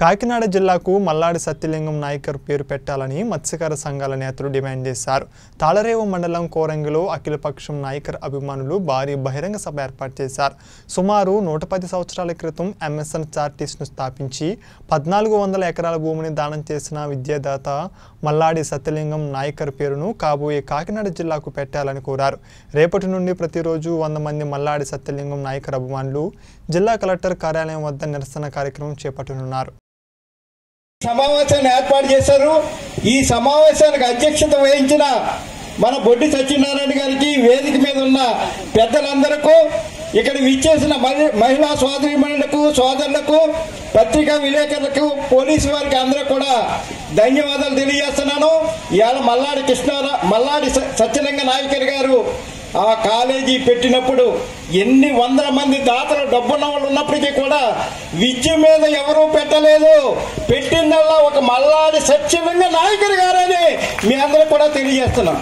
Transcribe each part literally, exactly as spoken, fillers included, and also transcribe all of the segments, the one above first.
కాకినాడ జిల్లాకు మల్లాడి సత్యలింగం నాయకర్ పేరు పెట్టాలని మత్స్యకార సంఘాల నేతలు డిమాండ్ చేశారు. తాళరేవు మండలం కోరంగిలో అఖిలపక్షం నాయకర్ అభిమానులు భారీ బహిరంగ సభ ఏర్పాటు చేశారు. సుమారు నూట పది సంవత్సరాల క్రితం ఎంఎస్ఎన్ చార్టీస్ను స్థాపించి పద్నాలుగు వందల ఎకరాల భూమిని దానం చేసిన విద్యాదాత మల్లాడి సత్యలింగం నాయకర్ పేరును కాబోయే కాకినాడ జిల్లాకు పెట్టాలని కోరారు. రేపటి నుండి ప్రతిరోజు వంద మంది మల్లాడి సత్యలింగం నాయకర్ అభిమానులు జిల్లా కలెక్టర్ కార్యాలయం వద్ద నిరసన కార్యక్రమం చేపట్టనున్నారు. సమావేశాన్ని ఏర్పాటు చేశారు. ఈ సమావేశానికి అధ్యక్షత వహించిన మన బొడ్డి సత్యనారాయణ గారికి, వేదిక మీద ఉన్న పెద్దలందరికీ, ఇక్కడ విచ్చేసిన మహిళా సోదరీమణులకు, సోదరులకు, పత్రికా విలేకరులకు, పోలీసు వారికి అందరూ కూడా ధన్యవాదాలు తెలియజేస్తున్నాను. ఇవాళ మల్లాడి కృష్ణారా మల్లాడి సత్యలింగ నాయకర్ గారు ఆ కాలేజీ పెట్టినప్పుడు ఎన్ని వందల మంది దాతలు డబ్బున్న వాళ్ళు ఉన్నప్పటికీ కూడా విద్య మీద ఎవరూ పెట్టలేదు. పెట్టిందల్లా ఒక మల్లాడి సత్యలింగ నాయకర్ గారని మీ అందరూ కూడా తెలియజేస్తున్నాం.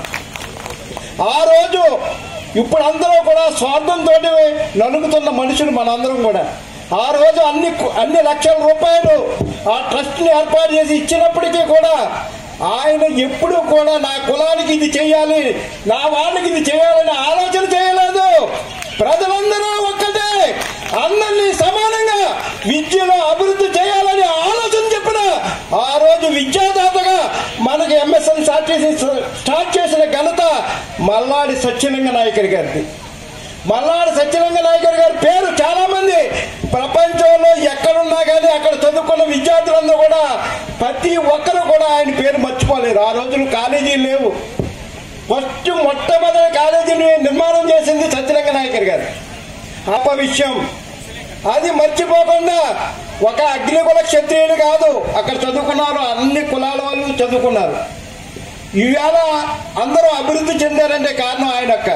ఆ రోజు ఇప్పుడు అందరూ కూడా స్వార్థంతో నలుగుతున్న మనుషులు మనందరం కూడా ఆ రోజు అన్ని అన్ని లక్షల రూపాయలు ఆ ట్రస్ట్ ని ఏర్పాటు చేసి ఇచ్చినప్పటికీ కూడా ఆయన ఎప్పుడు కూడా నా కులానికి ఇది చేయాలి, నా వాళ్ళకి ఇది చేయాలని ఆలోచన చేయలేదు. ప్రజలందరూ ఒక్కటే, అందరినీ సమానంగా విద్యలో అభివృద్ధి చేయాలని ఆలోచన చెప్పిన ఆ రోజు విద్యాదాతగా మనకి ఎంఎస్ఎన్ చార్టీసీ స్టార్ట్ చేసిన ఘనత మల్లాడి సత్యలింగ నాయకర్ గారిది. మల్లాడి సత్యలింగ నాయకర్ గారి పేరు చాలా మంది ప్రపంచంలో ఎక్కడున్నా కానీ అక్కడ చదువుకున్న విద్యార్థులందరూ కూడా ప్రతి ఒక్కరు కూడా ఆయన పేరు మర్చిపోలేరు. ఆ రోజులు కాలేజీలు లేవు. ఫస్ట్ మొట్టమొదటి కాలేజీని నిర్మాణం చేసింది సత్యలింగ నాయకర్ గారు. అప్ప విషయం అది మర్చిపోకుండా ఒక అగ్నికుల క్షత్రియుడు కాదు, అక్కడ చదువుకున్నారు, అన్ని కులాల వాళ్ళు చదువుకున్నారు. ఇవాళ అందరూ అభివృద్ధి చెందారంటే కారణం ఆయన యొక్క.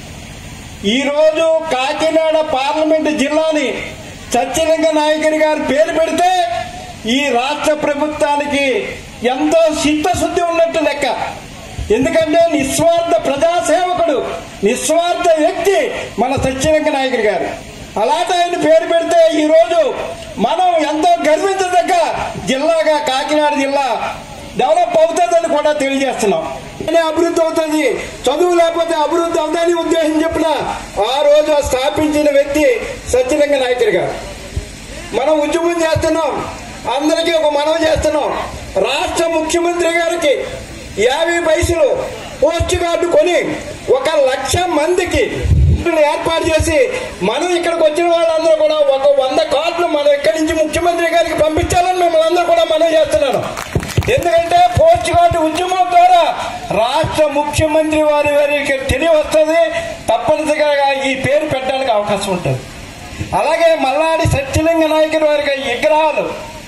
ఈరోజు కాకినాడ పార్లమెంటు జిల్లాని సత్యలింగ నాయకర్ గారి పేరు పెడితే ఈ రాష్ట్ర ప్రభుత్వానికి ఎంతో చిత్తశుద్ధి ఉన్నట్టు లెక్క. ఎందుకంటే నిస్వార్థ ప్రజాసేవకుడు, నిస్వార్థ వ్యక్తి మన సత్యలింగ నాయకర్ గారు. అలాంటి ఆయన పేరు పెడితే ఈరోజు మనం ఎంతో గర్వించదగ్గ జిల్లాగా కాకినాడ జిల్లా డెవలప్ అవుతుందని కూడా తెలియజేస్తున్నాం. అభివృద్ధి అవుతుంది, చదువు లేకపోతే అభివృద్ధి అవుతుందని ఉద్దేశం చెప్పిన ఆ రోజు స్థాపించిన వ్యక్తి సత్యలింగ నాయకర్ గారు. మనం ఉద్యమం చేస్తున్నాం, అందరికీ ఒక మనవి చేస్తున్నాం. రాష్ట్ర ముఖ్యమంత్రి గారికి యాభై పైసలు పోస్ట్ కార్డు కొని ఒక లక్ష మందికి ఏర్పాటు చేసి మనం ఇక్కడికి వచ్చిన వాళ్ళందరూ కూడా ఒక వంద కార్డులు మనం ఇక్కడి నుంచి ముఖ్యమంత్రి గారికి పంపించాలని మిమ్మల్ని అందరూ కూడా మనవి చేస్తున్నాను. ఎందుకంటే పోస్ట్ కార్డు ఉద్యమం ద్వారా రాష్ట్ర ముఖ్యమంత్రి వారి వారికి తెలియవస్తుంది, తప్పనిసరిగా ఈ పేరు పెట్టడానికి అవకాశం ఉంటుంది. అలాగే మల్లాడి సత్యలింగ నాయకర్ వారికి విగ్రహాలు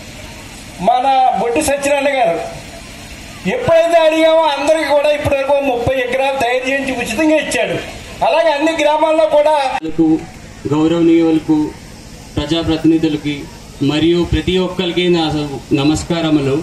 మన బొడ్డి సత్యనారాయణ గారు ఎప్పుడైతే అడిగామో అందరికి కూడా ఇప్పటి వరకు ముప్పై విగ్రహాలు తయారు చేయించి ఉచితంగా ఇచ్చాడు. అలాగే అన్ని గ్రామాల్లో కూడా గౌరవనీయులకు, ప్రజాప్రతినిధులకి మరియు ప్రతి ఒక్కరికి నా నమస్కారములు.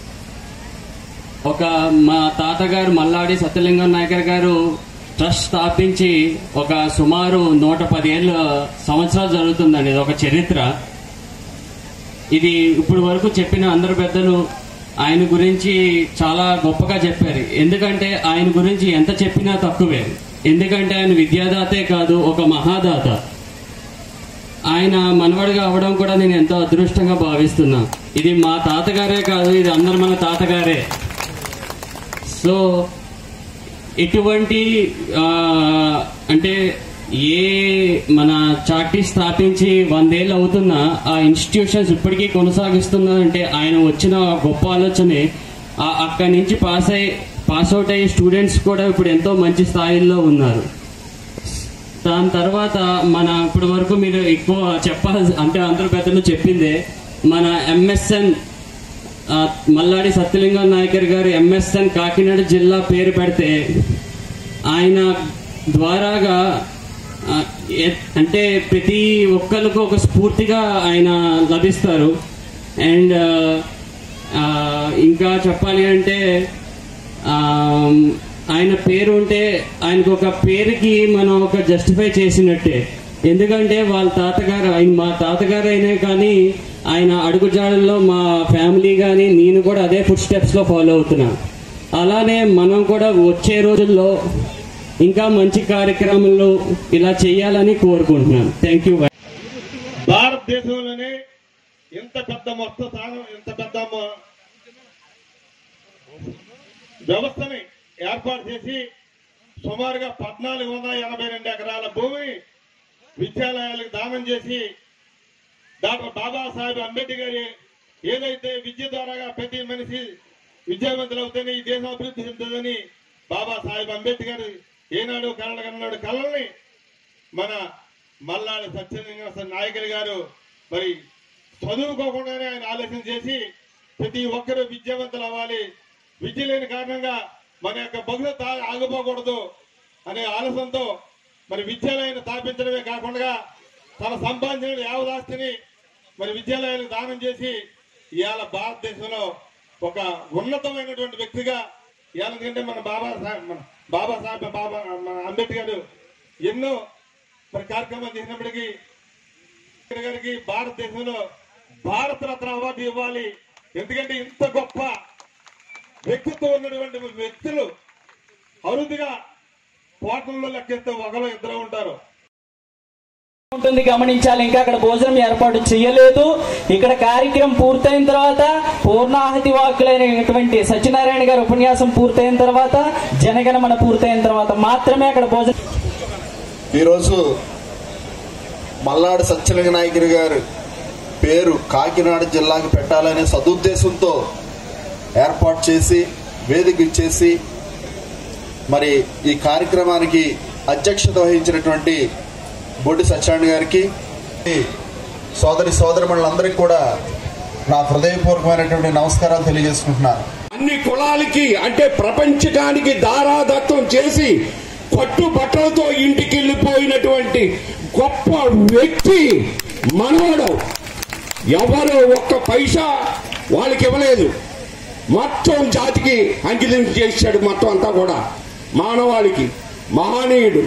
ఒక మా తాతగారు మల్లాడి సత్యలింగం నాయకర్ గారు ట్రస్ట్ స్థాపించి ఒక సుమారు నూట పదిహేళ్ళ సంవత్సరాలు జరుగుతుందండి. ఇది ఒక చరిత్ర. ఇది ఇప్పుడు వరకు చెప్పిన అందరు పెద్దలు ఆయన గురించి చాలా గొప్పగా చెప్పారు. ఎందుకంటే ఆయన గురించి ఎంత చెప్పినా తక్కువే. ఎందుకంటే ఆయన విద్యాదాతే కాదు, ఒక మహాదాత. ఆయన మనవడిగా అవడం కూడా నేను ఎంతో అదృష్టంగా భావిస్తున్నా. ఇది మా తాతగారే కాదు, ఇది అందరు మన తాతగారే. సో ఇటువంటి అంటే ఏ మన చార్టీ స్థాపించి వందేళ్ళు అవుతున్నా ఆ ఇన్స్టిట్యూషన్స్ ఇప్పటికీ కొనసాగిస్తున్నా అంటే ఆయన వచ్చిన గొప్ప ఆలోచనే. అక్కడి నుంచి పాస్ అయ్యి పాస్ అవుట్ అయ్యే స్టూడెంట్స్ కూడా ఇప్పుడు ఎంతో మంచి స్థాయిలో ఉన్నారు. దాని తర్వాత మన ఇప్పటి వరకు మీరు ఎక్కువ చెప్పాల్సి అంటే అందరూ పెద్దలు చెప్పిందే మన ఎంఎస్ఎన్ మల్లాడి సత్యలింగం నాయకర్ గారు ఎంఎస్ఎన్ కాకినాడ జిల్లా పేరు పెడితే ఆయన ద్వారాగా అంటే ప్రతి ఒక్కరికి ఒక స్ఫూర్తిగా ఆయన లభిస్తారు. అండ్ ఇంకా చెప్పాలి అంటే ఆయన పేరు ఉంటే ఆయనకు ఒక పేరుకి మనం ఒక జస్టిఫై చేసినట్టే. ఎందుకంటే వాళ్ళ తాతగారు ఆయన మా తాతగారు అయినా కానీ ఆయన అడుగుజాడల్లో మా ఫ్యామిలీ కానీ నేను కూడా అదే ఫుడ్ స్టెప్స్ లో ఫాలో అవుతున్నా. అలానే మనం కూడా వచ్చే రోజుల్లో ఇంకా మంచి కార్యక్రమాలు ఇలా చేయాలని కోరుకుంటున్నాను. Thank you. భారతదేశంలోనే ఇంత పెద్ద మొత్తం ఇంత పెద్ద వ్యవస్థని ఏర్పాటు చేసి సుమారుగా పద్నాలుగు వందల ఎనభై రెండు ఎకరాల భూమి విద్యాలయాలకు దానం చేసి డాక్టర్ బాబాసాహెబ్ అంబేద్కర్ ఏదైతే విద్య ద్వారాగా ప్రతి మనిషి విద్యావంతులు అవుతానే ఈ దేశం అభివృద్ధి చెందుతుందని బాబాసాహెబ్ అంబేద్కర్ ఏనాడు కళలు కన్నాడు కళల్ని మన మల్లాడి సత్యలింగ నాయకులు గారు మరి చదువుకోకుండానే ఆయన ఆలోచన చేసి ప్రతి ఒక్కరూ విద్యావంతులు అవ్వాలి, విద్య లేని కారణంగా మన యొక్క భవిష్యత్తు ఆగిపోకూడదు అనే ఆలోచనతో మరి విద్యాలయాన్ని స్థాపించడమే కాకుండా తన సంపాదించిన యావదాస్తిని మరి విద్యాలయాలకు దానం చేసి ఇవాళ భారతదేశంలో ఒక ఉన్నతమైనటువంటి వ్యక్తిగా ఎందుకంటే మన బాబా సాహెబ్ మన బాబాసాహెబ్ బాబా మన అంబేద్కర్ ఎన్నో మరి కార్యక్రమాలు చేసినప్పటికీ గారికి భారతదేశంలో భారతరత్న అవార్డు ఇవ్వాలి. ఎందుకంటే ఇంత గొప్ప వ్యక్తిత్వం ఉన్నటువంటి వ్యక్తులు అరుదుగా కోటల్లో లెక్కిస్తే ఒకరు ఇద్దరు ఉంటారు. ఉంటుంది గమనించాలి. ఇంకా అక్కడ భోజనం ఏర్పాటు చేయలేదు. ఇక్కడ కార్యక్రమం పూర్తయిన తర్వాత పూర్ణాహతి వాక్కులైనటువంటి సత్యనారాయణ గారి ఉపన్యాసం పూర్తయిన తర్వాత జనగణమన పూర్తయిన తర్వాత మాత్రమే అక్కడ భోజనం. ఈరోజు మల్లాడి సత్యలింగ నాయకుడి గారు పేరు కాకినాడ జిల్లాకు పెట్టాలనే సదుద్దేశంతో ఏర్పాటు చేసి వేదిక ఇచ్చేసి మరి ఈ కార్యక్రమానికి అధ్యక్షత వహించినటువంటి బొడ్డి సత్యనారాయణ గారికి సోదరి సోదరిమణులందరికీ కూడా నా హృదయపూర్వకమైనటువంటి నమస్కారాలు తెలియజేసుకుంటున్నాను. అన్ని కులాలకి అంటే ప్రపంచకానికి దారాదత్తం చేసి కట్టుబట్టలతో ఇంటికి వెళ్ళిపోయినటువంటి గొప్ప వ్యక్తి మనవడు. ఎవరు ఒక్క పైసా వాళ్ళకి ఇవ్వలేదు, మొత్తం జాతికి అంకితం చేశాడు. మొత్తం అంతా కూడా మానవాళికి మహనీయుడు.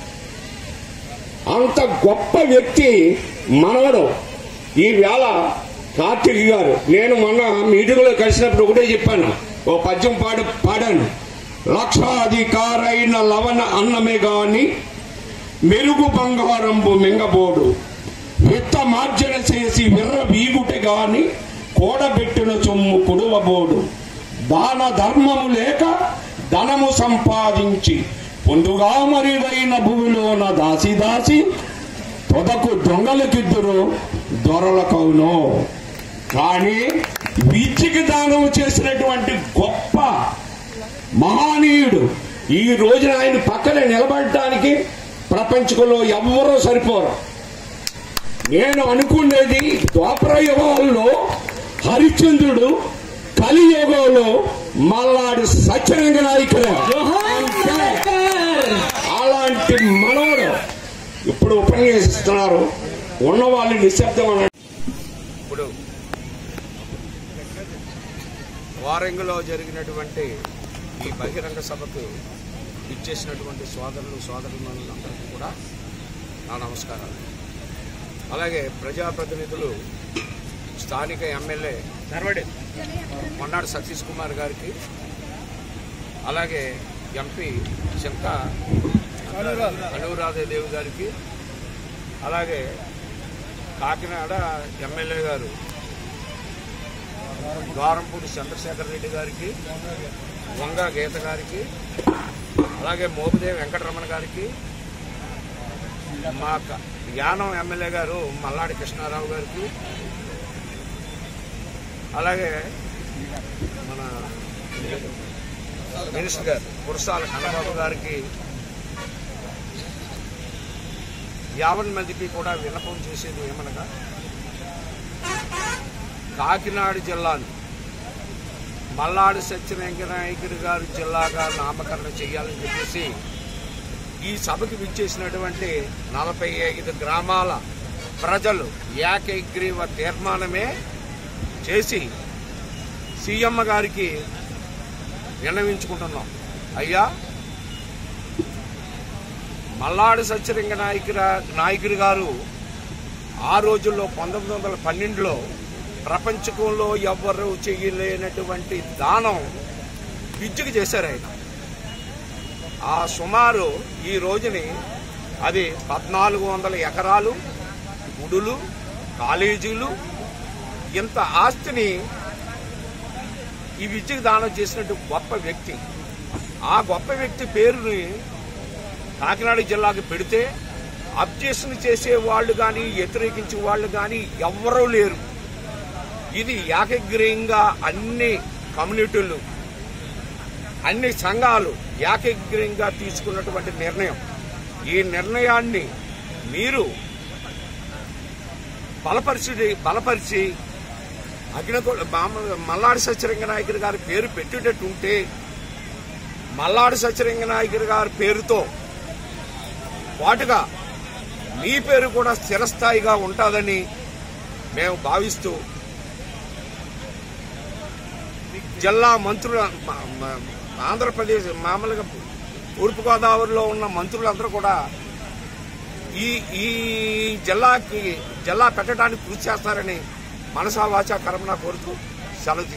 అంత గొప్ప వ్యక్తి మనవడు. ఈ వేళ కార్తీక్ గారు నేను మొన్న మీటింగ్లో కలిసినప్పుడు ఒకటే చెప్పాను, ఓ పద్యం పాడు పాడాను. లక్షాధికారైన లవణ అన్నమే గాని మెరుగు బంగారంబు మింగబోడు, విత్త మార్జన చేసి విర్ర వీగుట గాని కూడబెట్టిన సొమ్ము కుడువబోడు, దాన ధర్మము లేక ధనము సంపాదించి పొందుగా మరిదైన భూమిలోన దాసి దాసి తొదకు దొంగలకిద్దరు దొరలకవును. కానీ విద్యకి దానం చేసినటువంటి గొప్ప మహనీయుడు ఈ రోజున ఆయన పక్కన నిలబడటానికి ప్రపంచంలో ఎవ్వరూ సరిపోరు. నేను అనుకునేది ద్వాపర యుగంలో హరిశ్చంద్రుడు, కలియుగంలో మల్లాడి సత్యలింగ నాయకుడు. అలాంటి మనవడు ఇప్పుడు ఉపన్యసిస్తున్నారు. ఉన్న వాళ్ళు నిశ్శబ్దం అన్నాడు. ఇప్పుడు వారంగిలో జరిగినటువంటి ఈ బహిరంగ సభకు ఇచ్చేసినటువంటి సోదరులు సోదరులందరికీ కూడా నా నమస్కారాలు. అలాగే ప్రజాప్రతినిధులు, స్థానిక ఎమ్మెల్యే మొన్నాడు సతీష్ కుమార్ గారికి, అలాగే ఎంపీ చింత అనురాధదేవి గారికి, అలాగే కాకినాడ ఎమ్మెల్యే గారు ద్వారంపూడి చంద్రశేఖర్ రెడ్డి గారికి, వంగ గీత గారికి, అలాగే మోపిదేవి వెంకటరమణ గారికి, మా యానం ఎమ్మెల్యే గారు మల్లాడి కృష్ణారావు గారికి, అలాగే మన మినిస్టర్ గారు కురసాల కన్నబాబు గారికి, యావన్ మందికి కూడా విన్నపం చేసేది ఏమనగా, కాకినాడ జిల్లాను మల్లాడి సత్యలింగ నాయకుడి గారి జిల్లాగా నామకరణ చేయాలని చెప్పేసి ఈ సభకు విచ్చేసినటువంటి నలభై ఐదు గ్రామాల ప్రజలు ఏకగ్రీవ తీర్మానమే చేసి సీఎం గారికి విన్నవించుకుంటున్నాం. అయ్యా, మల్లాడి సత్యలింగ నాయకుర నాయకుడు గారు ఆ రోజుల్లో పంతొమ్మిది వందల పన్నెండులో ప్రపంచంలో ఎవ్వరూ చేయలేనటువంటి దానం విద్యకు చేశారు ఆయన. ఆ సుమారు ఈ రోజుని అది పద్నాలుగు వందల ఎకరాలు, గుడులు, కాలేజీలు, ఇంత ఆస్తిని ఈ విద్యకు దానం చేసినట్టు గొప్ప వ్యక్తి. ఆ గొప్ప వ్యక్తి పేరుని కాకినాడ జిల్లాకు పెడితే అబ్జెక్షన్ చేసే వాళ్ళు కానీ వ్యతిరేకించే వాళ్ళు కానీ ఎవ్వరూ లేరు. ఇది ఏకగ్రీయంగా అన్ని కమ్యూనిటీలు, అన్ని సంఘాలు ఏకగ్రీయంగా తీసుకున్నటువంటి నిర్ణయం. ఈ నిర్ణయాన్ని మీరు బలపరిచి బలపరిచి అగ్నిగోళ మల్లాడి సత్యలింగ నాయకుడు గారి పేరు పెట్టేటట్టు ఉంటే మల్లాడి సత్యలింగ నాయకుడు గారి పేరుతో పాటుగా మీ పేరు కూడా స్థిరస్థాయిగా ఉంటుందని మేము భావిస్తూ జిల్లా మంత్రుల ఆంధ్రప్రదేశ్ మామూలుగా తూర్పుగోదావరిలో ఉన్న మంత్రులందరూ కూడా ఈ ఈ జిల్లాకి జిల్లా పెట్టడానికి కృషి చేస్తారని మనసా వాచా కర్మన కోరుతూ సెలవు